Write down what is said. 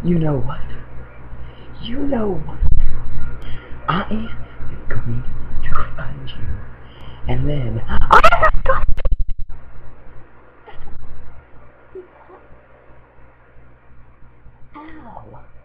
You know what? You know what? I am going to find you. And then Ow!